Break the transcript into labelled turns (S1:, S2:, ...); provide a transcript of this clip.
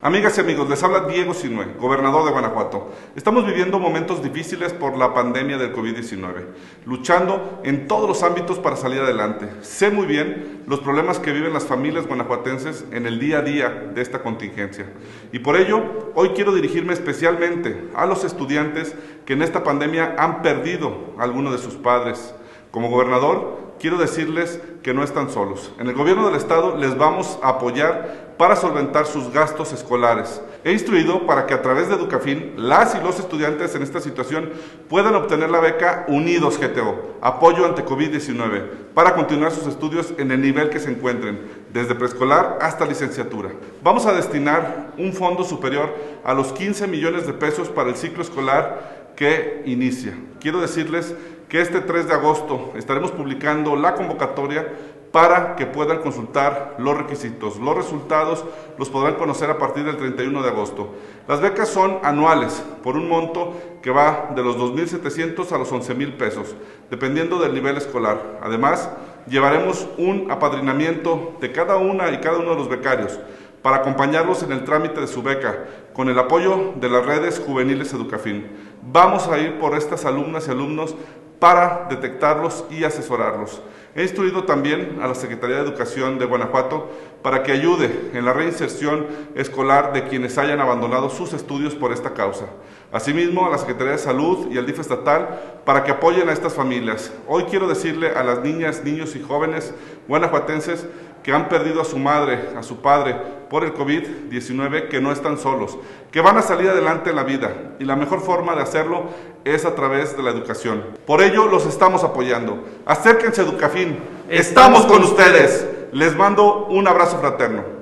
S1: Amigas y amigos, les habla Diego Sinue, gobernador de Guanajuato. Estamos viviendo momentos difíciles por la pandemia del COVID-19, luchando en todos los ámbitos para salir adelante. Sé muy bien los problemas que viven las familias guanajuatenses en el día a día de esta contingencia. Y por ello, hoy quiero dirigirme especialmente a los estudiantes que en esta pandemia han perdido a alguno de sus padres. Como gobernador, quiero decirles que no están solos. En el gobierno del estado les vamos a apoyar para solventar sus gastos escolares. He instruido para que a través de Educafin, las y los estudiantes en esta situación puedan obtener la beca Unidos GTO, apoyo ante COVID-19, para continuar sus estudios en el nivel que se encuentren, desde preescolar hasta licenciatura. Vamos a destinar un fondo superior a los 15 millones de pesos para el ciclo escolar que inicia. Quiero decirles que este 3 de agosto estaremos publicando la convocatoria para que puedan consultar los requisitos. Los resultados los podrán conocer a partir del 31 de agosto. Las becas son anuales, por un monto que va de los 2,700 a los 11,000 pesos, dependiendo del nivel escolar. Además, llevaremos un apadrinamiento de cada una y cada uno de los becarios para acompañarlos en el trámite de su beca, con el apoyo de las redes juveniles Educafin. Vamos a ir por estas alumnas y alumnos para detectarlos y asesorarlos. He instruido también a la Secretaría de Educación de Guanajuato para que ayude en la reinserción escolar de quienes hayan abandonado sus estudios por esta causa. Asimismo, a la Secretaría de Salud y al DIF estatal para que apoyen a estas familias. Hoy quiero decirle a las niñas, niños y jóvenes guanajuatenses que han perdido a su madre, a su padre por el COVID-19, que no están solos, que van a salir adelante en la vida y la mejor forma de hacerlo es a través de la educación. Por ello los estamos apoyando. Acérquense a Educafin, estamos con ustedes. Les mando un abrazo fraterno.